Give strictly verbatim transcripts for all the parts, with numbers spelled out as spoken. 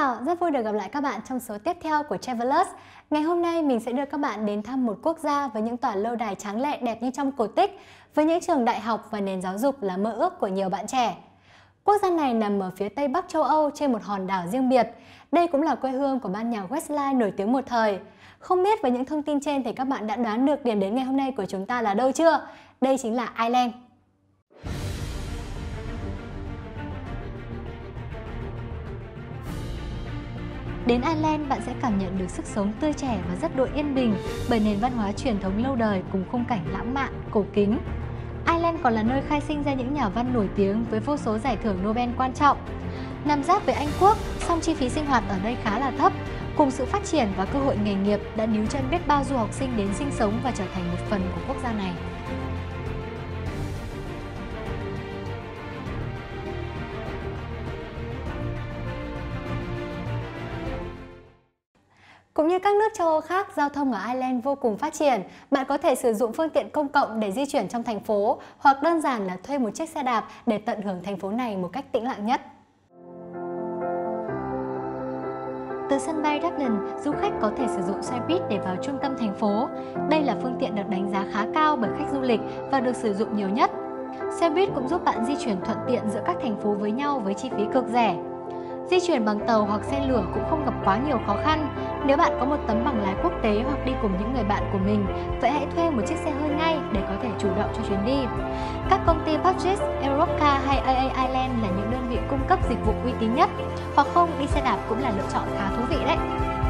chào, rất vui được gặp lại các bạn trong số tiếp theo của Travelers. Ngày hôm nay mình sẽ đưa các bạn đến thăm một quốc gia với những tòa lâu đài tráng lệ đẹp như trong cổ tích, với những trường đại học và nền giáo dục là mơ ước của nhiều bạn trẻ. Quốc gia này nằm ở phía tây bắc châu Âu trên một hòn đảo riêng biệt. Đây cũng là quê hương của ban nhạc Westlife nổi tiếng một thời. Không biết với những thông tin trên thì các bạn đã đoán được điểm đến ngày hôm nay của chúng ta là đâu chưa? Đây chính là Ireland. Đến Ireland, bạn sẽ cảm nhận được sức sống tươi trẻ và rất đỗi yên bình bởi nền văn hóa truyền thống lâu đời cùng khung cảnh lãng mạn, cổ kính. Ireland còn là nơi khai sinh ra những nhà văn nổi tiếng với vô số giải thưởng Nobel quan trọng. Nằm giáp với Anh Quốc, song chi phí sinh hoạt ở đây khá là thấp. Cùng sự phát triển và cơ hội nghề nghiệp đã níu chân biết bao du học sinh đến sinh sống và trở thành một phần của quốc gia này. Cũng như các nước châu Âu khác, giao thông ở Ireland vô cùng phát triển. Bạn có thể sử dụng phương tiện công cộng để di chuyển trong thành phố, hoặc đơn giản là thuê một chiếc xe đạp để tận hưởng thành phố này một cách tĩnh lặng nhất. Từ sân bay Dublin, du khách có thể sử dụng xe buýt để vào trung tâm thành phố. Đây là phương tiện được đánh giá khá cao bởi khách du lịch và được sử dụng nhiều nhất. Xe buýt cũng giúp bạn di chuyển thuận tiện giữa các thành phố với nhau với chi phí cực rẻ. Di chuyển bằng tàu hoặc xe lửa cũng không gặp quá nhiều khó khăn. Nếu bạn có một tấm bằng lái quốc tế hoặc đi cùng những người bạn của mình, vậy hãy thuê một chiếc xe hơi ngay để có thể chủ động cho chuyến đi. Các công ty Purchase, Europcar hay a a Ireland là những đơn vị cung cấp dịch vụ uy tín nhất. Hoặc không, đi xe đạp cũng là lựa chọn khá thú vị đấy.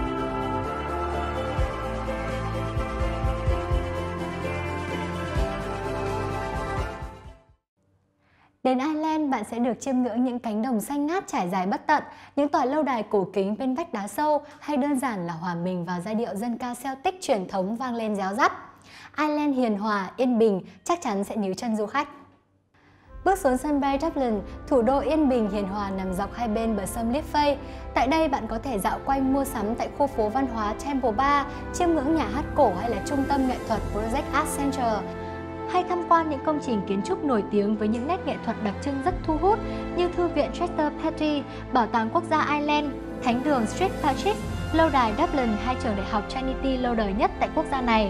Đến Ireland, bạn sẽ được chiêm ngưỡng những cánh đồng xanh ngát trải dài bất tận, những tòa lâu đài cổ kính bên vách đá sâu, hay đơn giản là hòa mình vào giai điệu dân ca Celtic truyền thống vang lên réo rắt. Ireland hiền hòa, yên bình chắc chắn sẽ níu chân du khách. Bước xuống sân bay Dublin, thủ đô yên bình hiền hòa nằm dọc hai bên bờ sông Liffey. Tại đây bạn có thể dạo quanh mua sắm tại khu phố văn hóa Temple Bar, chiêm ngưỡng nhà hát cổ hay là trung tâm nghệ thuật Project Art Center, hay tham quan những công trình kiến trúc nổi tiếng với những nét nghệ thuật đặc trưng rất thu hút như Thư viện Chester Petrie, Bảo tàng Quốc gia Ireland, Thánh đường St. Patrick, lâu đài Dublin hay trường đại học Trinity lâu đời nhất tại quốc gia này.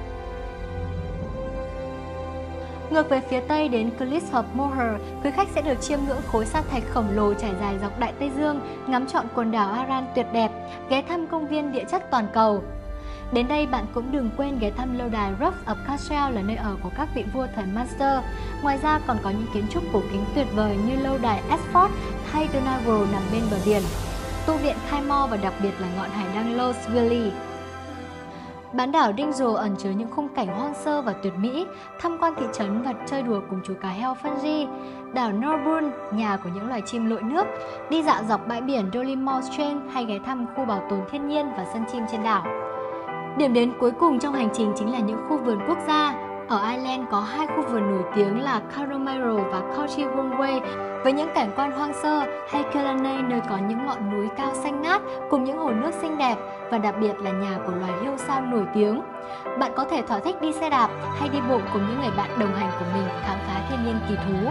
Ngược về phía tây đến Clissold Moher, quý khách sẽ được chiêm ngưỡng khối sa thạch khổng lồ trải dài dọc Đại Tây Dương, ngắm trọn quần đảo Aran tuyệt đẹp, ghé thăm công viên địa chất toàn cầu. Đến đây bạn cũng đừng quên ghé thăm lâu đài Rock of Cashel là nơi ở của các vị vua thời Munster. Ngoài ra còn có những kiến trúc cổ kính tuyệt vời như lâu đài Ashford hay Donegal nằm bên bờ biển, tu viện Kymore và đặc biệt là ngọn hải đăng Lough Swilly. Bán đảo Dingle ẩn chứa những khung cảnh hoang sơ và tuyệt mỹ, tham quan thị trấn và chơi đùa cùng chú cá heo Fungi. Đảo Norburn, nhà của những loài chim lội nước, đi dạo dọc bãi biển Dollymore Strange hay ghé thăm khu bảo tồn thiên nhiên và sân chim trên đảo. Điểm đến cuối cùng trong hành trình chính là những khu vườn quốc gia. Ở Ireland có hai khu vườn nổi tiếng là Carromairo và County Runway với những cảnh quan hoang sơ, hay Killarney nơi có những ngọn núi cao xanh ngát cùng những hồ nước xinh đẹp và đặc biệt là nhà của loài hiêu sao nổi tiếng. Bạn có thể thỏa thích đi xe đạp hay đi bộ cùng những người bạn đồng hành của mình khám phá thiên nhiên kỳ thú.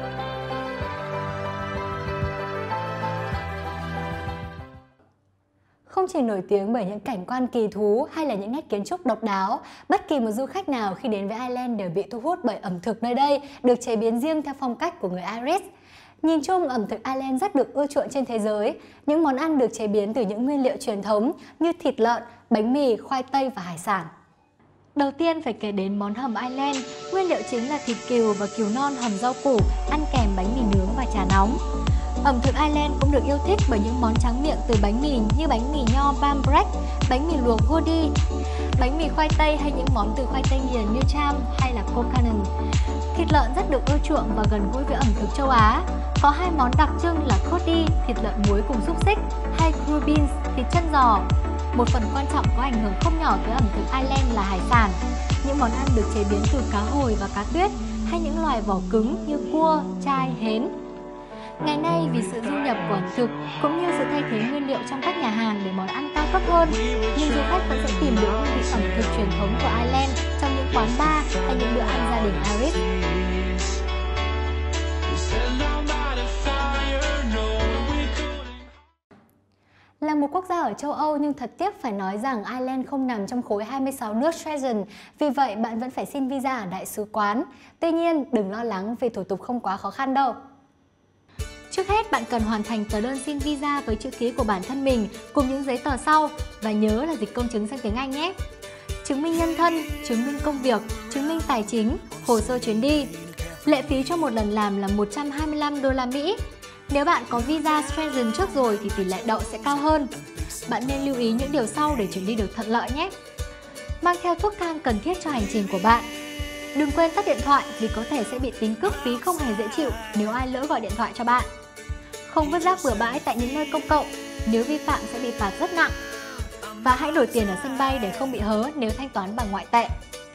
Không chỉ nổi tiếng bởi những cảnh quan kỳ thú hay là những nét kiến trúc độc đáo, bất kỳ một du khách nào khi đến với Ireland đều bị thu hút bởi ẩm thực nơi đây, được chế biến riêng theo phong cách của người Irish. Nhìn chung, ẩm thực Ireland rất được ưa chuộng trên thế giới. Những món ăn được chế biến từ những nguyên liệu truyền thống như thịt lợn, bánh mì, khoai tây và hải sản. Đầu tiên phải kể đến món hầm Ireland. Nguyên liệu chính là thịt cừu và cừu non hầm rau củ, ăn kèm bánh mì nướng và trà nóng. Ẩm thực Ireland cũng được yêu thích bởi những món tráng miệng từ bánh mì như bánh mì nho bam bread, bánh mì luộc godi, bánh mì khoai tây hay những món từ khoai tây nghiền như cham hay là kokanen. Thịt lợn rất được ưa chuộng và gần gũi với ẩm thực châu Á. Có hai món đặc trưng là coddy, thịt lợn muối cùng xúc xích, hay crew beans, thịt chân giò. Một phần quan trọng có ảnh hưởng không nhỏ tới ẩm thực Ireland là hải sản. Những món ăn được chế biến từ cá hồi và cá tuyết, hay những loài vỏ cứng như cua, chai, hến. Ngày nay vì sự du nhập của ẩm thực cũng như sự thay thế nguyên liệu trong các nhà hàng để món ăn cao cấp hơn, nhưng du khách vẫn sẽ tìm được hương vị ẩm thực truyền thống của Ireland trong những quán bar hay những bữa ăn gia đình Irish. Là một quốc gia ở châu Âu nhưng thật tiếc phải nói rằng Ireland không nằm trong khối hai mươi sáu nước Schengen, vì vậy bạn vẫn phải xin visa ở đại sứ quán. Tuy nhiên, đừng lo lắng vì thủ tục không quá khó khăn đâu. Trước hết, bạn cần hoàn thành tờ đơn xin visa với chữ ký của bản thân mình cùng những giấy tờ sau và nhớ là dịch công chứng sang tiếng Anh nhé. Chứng minh nhân thân, chứng minh công việc, chứng minh tài chính, hồ sơ chuyến đi. Lệ phí cho một lần làm là một trăm hai mươi lăm đô la Mỹ. Nếu bạn có visa Schengen trước rồi thì tỷ lệ đậu sẽ cao hơn. Bạn nên lưu ý những điều sau để chuyến đi được thuận lợi nhé. Mang theo thuốc thang cần thiết cho hành trình của bạn. Đừng quên tắt điện thoại vì có thể sẽ bị tính cước phí không hề dễ chịu nếu ai lỡ gọi điện thoại cho bạn. Không vứt rác bừa bãi tại những nơi công cộng, nếu vi phạm sẽ bị phạt rất nặng. Và hãy đổi tiền ở sân bay để không bị hớ nếu thanh toán bằng ngoại tệ.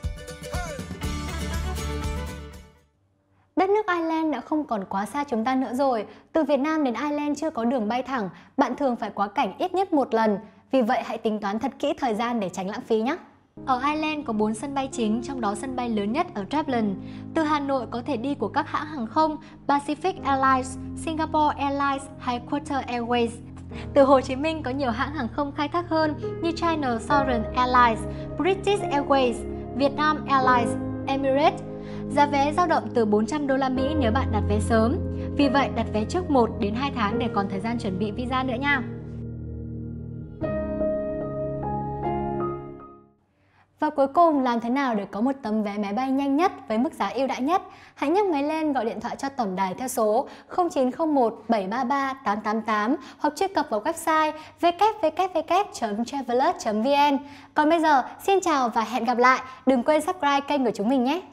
Đất nước Ireland đã không còn quá xa chúng ta nữa rồi. Từ Việt Nam đến Ireland chưa có đường bay thẳng, bạn thường phải quá cảnh ít nhất một lần. Vì vậy hãy tính toán thật kỹ thời gian để tránh lãng phí nhé. Ở Ireland có bốn sân bay chính, trong đó sân bay lớn nhất ở Dublin. Từ Hà Nội có thể đi của các hãng hàng không Pacific Airlines, Singapore Airlines hay Qatar Airways. Từ Hồ Chí Minh có nhiều hãng hàng không khai thác hơn như China Southern Airlines, British Airways, Vietnam Airlines, Emirates. Giá vé dao động từ bốn trăm đô la Mỹ nếu bạn đặt vé sớm. Vì vậy đặt vé trước một đến hai tháng để còn thời gian chuẩn bị visa nữa nha. Và cuối cùng, làm thế nào để có một tấm vé máy bay nhanh nhất với mức giá ưu đãi nhất? Hãy nhấc máy lên gọi điện thoại cho tổng đài theo số không chín không một bảy ba ba tám tám tám hoặc truy cập vào website w w w chấm travelers chấm v n. Còn bây giờ, xin chào và hẹn gặp lại. Đừng quên subscribe kênh của chúng mình nhé!